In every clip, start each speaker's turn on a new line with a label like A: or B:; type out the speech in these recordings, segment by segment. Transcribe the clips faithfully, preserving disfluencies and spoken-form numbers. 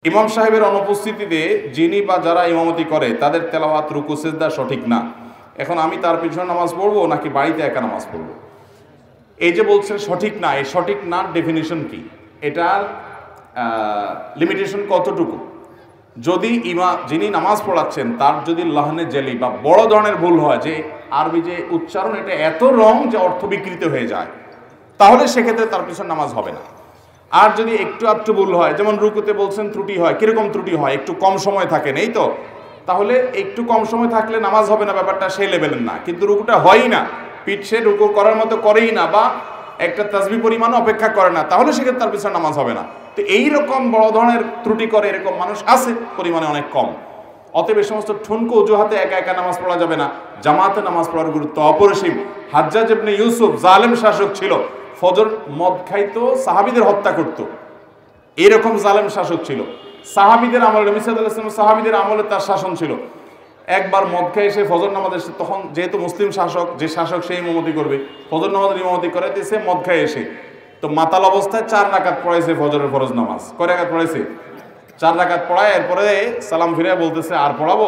A: ইমাম সাহেবের অনুপস্থিতিতে যিনি বা যারা ইমামতি করে তাদের তেলাওয়াত রুকু সিজদা সঠিক না। এখন আমি তার পিছনে নামাজ পড়বো নাকি বাড়িতে একা নামাজ পড়বো? এই যে বলছেন সঠিক না, এই সঠিক না ডেফিনিশন কি, এটার লিমিটেশন কতটুকু? যদি ইমা যিনি নামাজ পড়াচ্ছেন তার যদি লাহনে জেলি বা বড় ধরনের ভুল হয়, যে আরবি যে উচ্চারণ এটা এত রং যে অর্থ বিকৃত হয়ে যায়, তাহলে সেক্ষেত্রে তার পিছনে নামাজ হবে না। আর যদি একটু একটু ভুল হয়, যেমন রুকুতে বলছেন ত্রুটি হয়, কিরকম ত্রুটি হয়, একটু কম সময় থাকে নেই তো, তাহলে একটু কম সময় থাকলে নামাজ হবে না, ব্যাপারটা সেই লেভেলের না। কিন্তু রুকুটা হয়ই না, পিঠ সে রুকু করার মতো করেই না, বা একটা তাসবিহ পরিমাণ অপেক্ষা করে না, তাহলে সেক্ষেত্রে তার পিছনে নামাজ হবে না। তো এইরকম বড় ধরনের ত্রুটি করে এরকম মানুষ আছে, পরিমাণে অনেক কম। অতএব এই সমস্ত ঠুনকো অজুহাতে একা একা নামাজ পড়া যাবে না। জামাতে নামাজ পড়ার গুরুত্ব অপরিসীম। হাজ্জাজ ইবনে ইউসুফ জালেম শাসক ছিল, ফজর মদ খাইতো, সাহাবীদের হত্যা করত, এরকম জালেম শাসক ছিল। সাহাবীদের আমলে, নবী সাল্লাল্লাহু আলাইহি ওয়াসাল্লাম সাহাবীদের আমলে তার শাসন ছিল। একবার মদ খাই এসে ফজর নামাজ এসে, তখন যেহেতু মুসলিম শাসক, যে শাসক সেই ইমামতি করবে, ফজর নামাজের ইমামতি করাইতেছে মদ খাই এসে, তো মাতাল অবস্থায় চার রাকাত পড়াইছে ফজরের ফরজ নামাজ। কয় রাকাত পড়াইছে? চার রাকাত পড়ায় এরপরে সালাম ফিরে বলতেছে আর পড়াবো?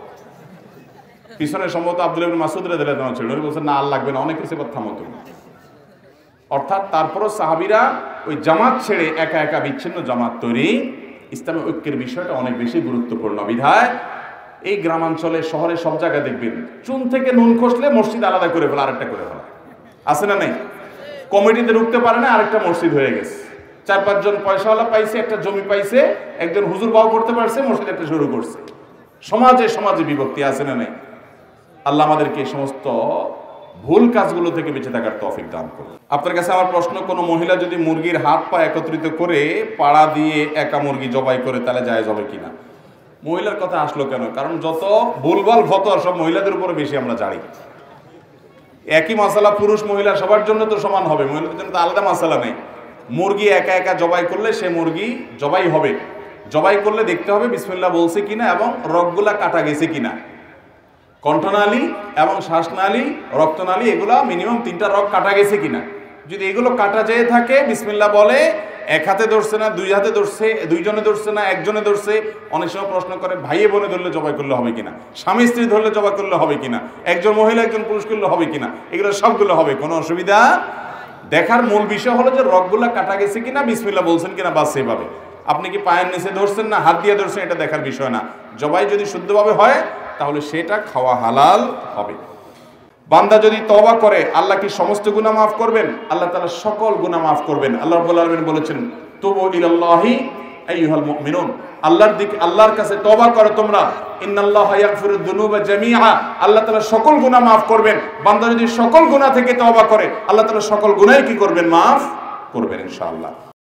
A: পিছনে সম্ভবত আব্দুল্লাহ ইবনে মাসউদ রাদিয়াল্লাহু আনহু ছিল, উনি বলছেন না আর লাগবে না, অনেক কিছু কথা মতো। অর্থাৎ তারপরও সাহাবীরা ওই জামাত ছেড়ে একা একা বিচ্ছিন্ন জামাত তৈরি, ইসলামের ঐক্যের বিষয়টা অনেক বেশি গুরুত্বপূর্ণ। বিধায় এই গ্রামাঞ্চলে, শহরে সব জায়গায় দেখবেন চুন থেকে নুন খসলে মসজিদ আলাদা করে ফেলা, আরেকটা করে ফেলা, আছে না নেই? কমিটিতে ঢুকতে পারে না, আরেকটা মসজিদ হয়ে গেছে। চার পাঁচজন পয়সাওয়ালা পাইছে, একটা জমি পাইছে, একজন হুজুর বাও করতে পারছে, মসজিদ একটা শুরু করছে। সমাজে সমাজে বিভক্তি আছে না নেই? আল্লাহ আমাদেরকে এই সমস্ত ভুল কাজগুলো থেকে বেঁচে থাকার তৌফিক দান করুন। আপনার কাছে আমার প্রশ্ন, কোনো মহিলা যদি মুরগির হাত পা একত্রিত করে পাড়া দিয়ে একা মুরগি জবাই করে, তাহলে জায়েজ হবে কিনা? মহিলার কথা আসলো কেন? কারণ যত ভুলভাল ফতোয়া সব মহিলাদের উপরে বেশি আমরা জানি। একই মাসালা পুরুষ মহিলা সবার জন্য তো সমান হবে, মহিলাদের জন্য তো আলাদা মাসালা নেই। মুরগি একা একা জবাই করলে সে মুরগি জবাই হবে। জবাই করলে দেখতে হবে বিসমিল্লাহ বলছে কিনা এবং রগগুলা কাটা গেছে কিনা। কণ্ঠনালী এবং শ্বাসনালী, রক্তনালী, এগুলা মিনিমাম তিনটা রগ কাটা গেছে কিনা। যদি এগুলো কাটা যেয়ে থাকে, বিসমিল্লাহ বলে, এক হাতে ধরছে না, দুই হাতে ধরছে, দুইজনে ধরছে না, একজনে ধরছে। অনেক সময় প্রশ্ন করে ভাইয়ে বোনে ধরলে জবাই করলে হবে কিনা, স্বামী স্ত্রী ধরলে জবাই করলে হবে কিনা, একজন মহিলা একজন পুরুষ করলে হবে কিনা। এগুলো সবগুলো হবে, কোনো অসুবিধা। দেখার মূল বিষয় হলো যে রগগুলা কাটা গেছে কিনা, বিসমিল্লাহ বলছেন কিনা, বাস সেভাবে। আপনি কি পায়ের নিচে ধরছেন না হাত দিয়ে ধরছেন, এটা দেখার বিষয় না। জবাই যদি শুদ্ধভাবে হয় তাহলে সেটা খাওয়া হালাল হবে। বান্দা যদি তওবা করে, আল্লাহ কি সমস্ত গুনাহ মাফ করবেন? আল্লাহ তাআলা সকল গুনাহ মাফ করবেন। আল্লাহ রাব্বুল আলামিন বলেছেন, তুবু ইলাল্লাহি আইয়ুহাল মুমিনুন, আল্লাহর দিকে, আল্লাহর কাছে তওবা করো তোমরা। ইন্নাল্লাহা ইয়াগফিরুদ যুনুবা জামিআ, আল্লাহ তাআলা সকল গুনাহ মাফ করবেন। বান্দা যদি সকল গুনাহ থেকে তওবা করে, আল্লাহ তাআলা সকল গুনাহই কি করবেন? মাফ করবেন ইনশাআল্লাহ।